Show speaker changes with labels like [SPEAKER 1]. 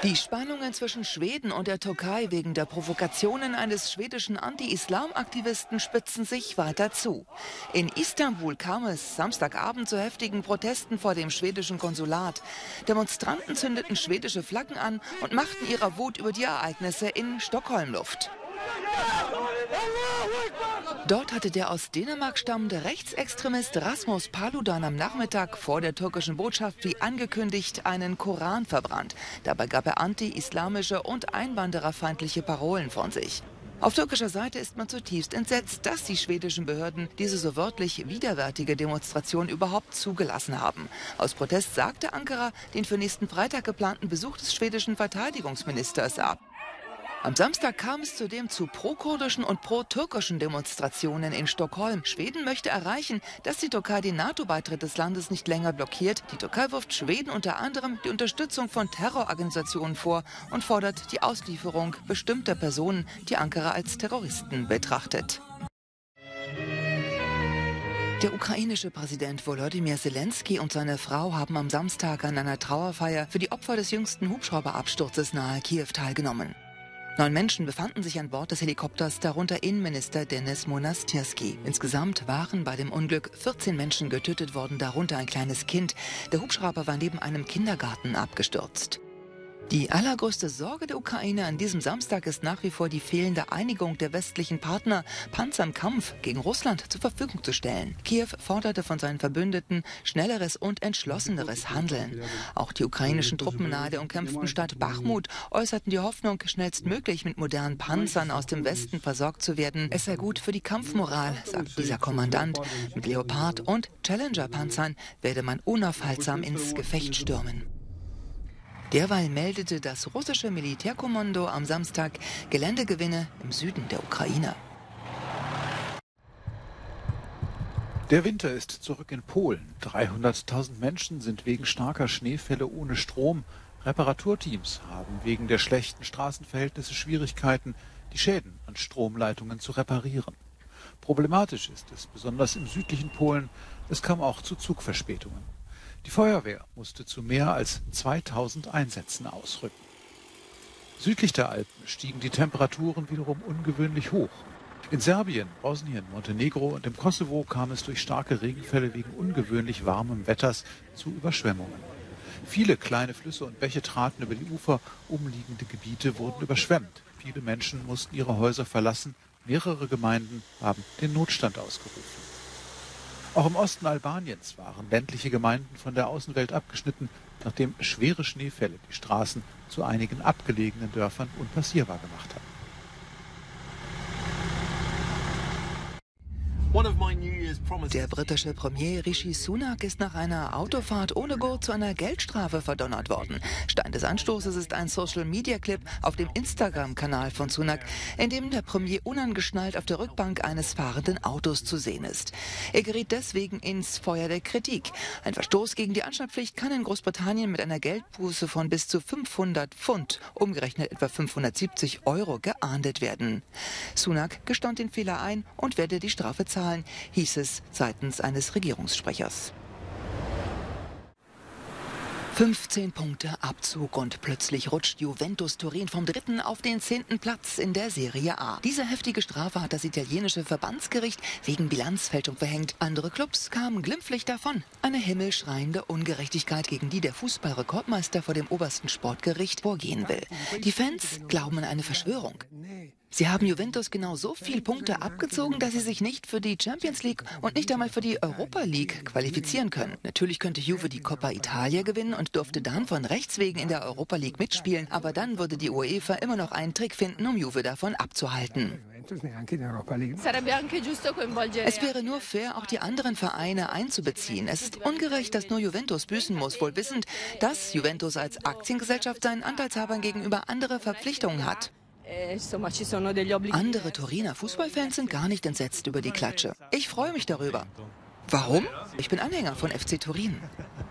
[SPEAKER 1] Die Spannungen zwischen Schweden und der Türkei wegen der Provokationen eines schwedischen Anti-Islam-Aktivisten spitzen sich weiter zu. In Istanbul kam es Samstagabend zu heftigen Protesten vor dem schwedischen Konsulat. Demonstranten zündeten schwedische Flaggen an und machten ihrer Wut über die Ereignisse in Stockholm Luft. Dort hatte der aus Dänemark stammende Rechtsextremist Rasmus Paludan am Nachmittag vor der türkischen Botschaft wie angekündigt einen Koran verbrannt. Dabei gab er anti-islamische und einwandererfeindliche Parolen von sich. Auf türkischer Seite ist man zutiefst entsetzt, dass die schwedischen Behörden diese so wörtlich widerwärtige Demonstration überhaupt zugelassen haben. Aus Protest sagte Ankara den für nächsten Freitag geplanten Besuch des schwedischen Verteidigungsministers ab. Am Samstag kam es zudem zu pro-kurdischen und pro-türkischen Demonstrationen in Stockholm. Schweden möchte erreichen, dass die Türkei den NATO-Beitritt des Landes nicht länger blockiert. Die Türkei wirft Schweden unter anderem die Unterstützung von Terrororganisationen vor und fordert die Auslieferung bestimmter Personen, die Ankara als Terroristen betrachtet. Der ukrainische Präsident Volodymyr Zelensky und seine Frau haben am Samstag an einer Trauerfeier für die Opfer des jüngsten Hubschrauberabsturzes nahe Kiew teilgenommen. 9 Menschen befanden sich an Bord des Helikopters, darunter Innenminister Denis Monastirski. Insgesamt waren bei dem Unglück 14 Menschen getötet worden, darunter ein kleines Kind. Der Hubschrauber war neben einem Kindergarten abgestürzt. Die allergrößte Sorge der Ukraine an diesem Samstag ist nach wie vor die fehlende Einigung der westlichen Partner, Panzer im Kampf gegen Russland zur Verfügung zu stellen. Kiew forderte von seinen Verbündeten schnelleres und entschlosseneres Handeln. Auch die ukrainischen Truppen nahe der umkämpften Stadt Bachmut äußerten die Hoffnung, schnellstmöglich mit modernen Panzern aus dem Westen versorgt zu werden. Es sei gut für die Kampfmoral, sagt dieser Kommandant. Mit Leopard- und Challenger-Panzern werde man unaufhaltsam ins Gefecht stürmen. Derweil meldete das russische Militärkommando am Samstag Geländegewinne im Süden der Ukraine.
[SPEAKER 2] Der Winter ist zurück in Polen. 300.000 Menschen sind wegen starker Schneefälle ohne Strom. Reparaturteams haben wegen der schlechten Straßenverhältnisse Schwierigkeiten, die Schäden an Stromleitungen zu reparieren. Problematisch ist es, besonders im südlichen Polen. Es kam auch zu Zugverspätungen. Die Feuerwehr musste zu mehr als 2000 Einsätzen ausrücken. Südlich der Alpen stiegen die Temperaturen wiederum ungewöhnlich hoch. In Serbien, Bosnien, Montenegro und im Kosovo kam es durch starke Regenfälle wegen ungewöhnlich warmem Wetters zu Überschwemmungen. Viele kleine Flüsse und Bäche traten über die Ufer, umliegende Gebiete wurden überschwemmt. Viele Menschen mussten ihre Häuser verlassen, mehrere Gemeinden haben den Notstand ausgerufen. Auch im Osten Albaniens waren ländliche Gemeinden von der Außenwelt abgeschnitten, nachdem schwere Schneefälle die Straßen zu einigen abgelegenen Dörfern unpassierbar gemacht hatten.
[SPEAKER 1] Der britische Premier Rishi Sunak ist nach einer Autofahrt ohne Gurt zu einer Geldstrafe verdonnert worden. Stein des Anstoßes ist ein Social-Media-Clip auf dem Instagram-Kanal von Sunak, in dem der Premier unangeschnallt auf der Rückbank eines fahrenden Autos zu sehen ist. Er geriet deswegen ins Feuer der Kritik. Ein Verstoß gegen die Anschnallpflicht kann in Großbritannien mit einer Geldbuße von bis zu 500 Pfund, umgerechnet etwa 570 €, geahndet werden. Sunak gestand den Fehler ein und werde die Strafe zahlen, hieß es seitens eines Regierungssprechers. 15 Punkte Abzug und plötzlich rutscht Juventus Turin vom 3. auf den 10. Platz in der Serie A. Diese heftige Strafe hat das italienische Verbandsgericht wegen Bilanzfälschung verhängt. Andere Clubs kamen glimpflich davon. Eine himmelschreiende Ungerechtigkeit, gegen die der Fußballrekordmeister vor dem obersten Sportgericht vorgehen will. Die Fans glauben an eine Verschwörung. Sie haben Juventus genau so viele Punkte abgezogen, dass sie sich nicht für die Champions League und nicht einmal für die Europa League qualifizieren können. Natürlich könnte Juve die Coppa Italia gewinnen und dürfte dann von Rechts wegen in der Europa League mitspielen, aber dann würde die UEFA immer noch einen Trick finden, um Juve davon abzuhalten. Es wäre nur fair, auch die anderen Vereine einzubeziehen. Es ist ungerecht, dass nur Juventus büßen muss, wohl wissend, dass Juventus als Aktiengesellschaft seinen Anteilshabern gegenüber andere Verpflichtungen hat. Andere Turiner Fußballfans sind gar nicht entsetzt über die Klatsche. Ich freue mich darüber. Warum? Ich bin Anhänger von FC Turin.